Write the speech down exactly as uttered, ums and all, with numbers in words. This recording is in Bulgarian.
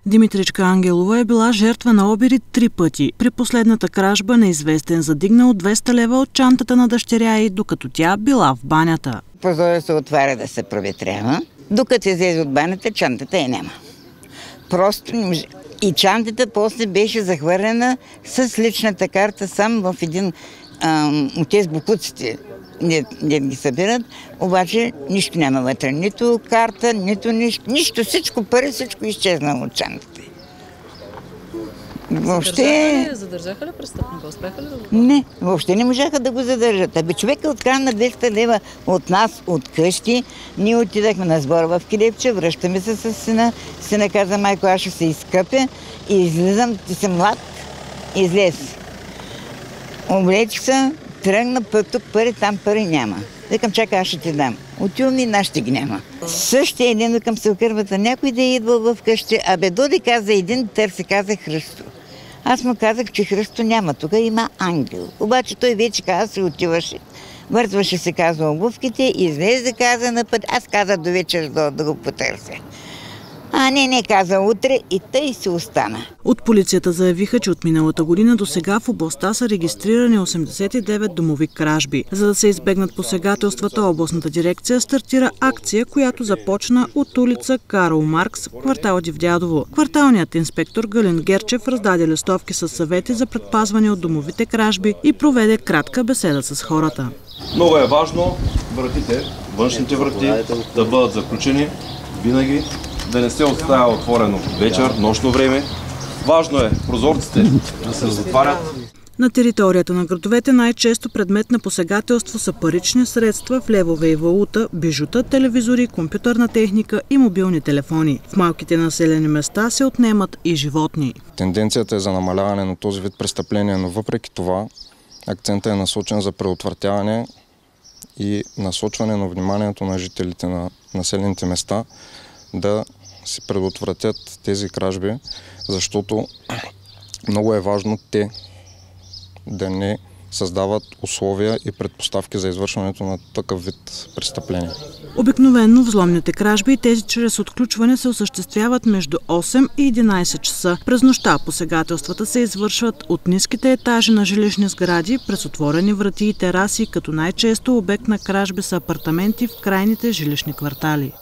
Димитричка Ангелова е била жертва на обири три пъти. При последната кражба неизвестен задигнал двеста лева от чантата на дъщеря й, докато тя била в банята. Прозорът се отваря да се проветрява. Докато излезе от банята, чантата я няма. Просто не може. И чантата после беше захвърлена с личната карта сам в един от тези бокуците, не, не ги събират, обаче нищо няма вътре. Нито карта, нито нищо. Нищо, всичко пари, всичко изчезнало от чантата. Въобще... Задържаха ли престъпника? Успеха ли да го? Не, въобще не можаха да го задържат. Абе, човека открадна двеста лева от нас, от къщи. Ние отидахме на сбора в Килепче, връщаме се с сина. Сина каза: майко, аз ще се изкъпя и излизам, ти си млад, излез. Облечих се, тръгна път тук пари, там пари няма. Викам: чакай, аз ще ти дам. Отивам и нашите ги няма. Същия един, викам, се окървата, някой да е идвал в къщи. Абе, доди каза един, търси, каза Христо. Аз му казах, че Христо няма, тук има ангел. Обаче той вече каза, се отиваше, вързваше се, каза, обувките, излезе, каза на път. Аз казах до вечер да, да го потърся. А не, не, каза утре, и тъй си остана. От полицията заявиха, че от миналата година до сега в областта са регистрирани осемдесет и девет домови кражби. За да се избегнат посегателствата, областната дирекция стартира акция, която започна от улица Карл Маркс, квартал Дивдядово. Кварталният инспектор Галин Герчев раздаде листовки със съвети за предпазване от домовите кражби и проведе кратка беседа с хората. Много е важно вратите, външните врати да бъдат заключени винаги, да не се оставя отворено вечер, нощно време. Важно е прозорците да се затварят. На територията на градовете най-често предмет на посегателство са парични средства в левове и валута, бижута, телевизори, компютърна техника и мобилни телефони. В малките населени места се отнемат и животни. Тенденцията е за намаляване на този вид престъпления, но въпреки това акцентът е насочен за предотвратяване и насочване на вниманието на жителите на населените места да си предотвратят тези кражби, защото много е важно те да не създават условия и предпоставки за извършването на такъв вид престъпления. Обикновено взломните кражби и тези чрез отключване се осъществяват между осем и единайсет часа. През нощта посегателствата се извършват от ниските етажи на жилищни сгради през отворени врати и тераси, като най-често обект на кражби са апартаменти в крайните жилищни квартали.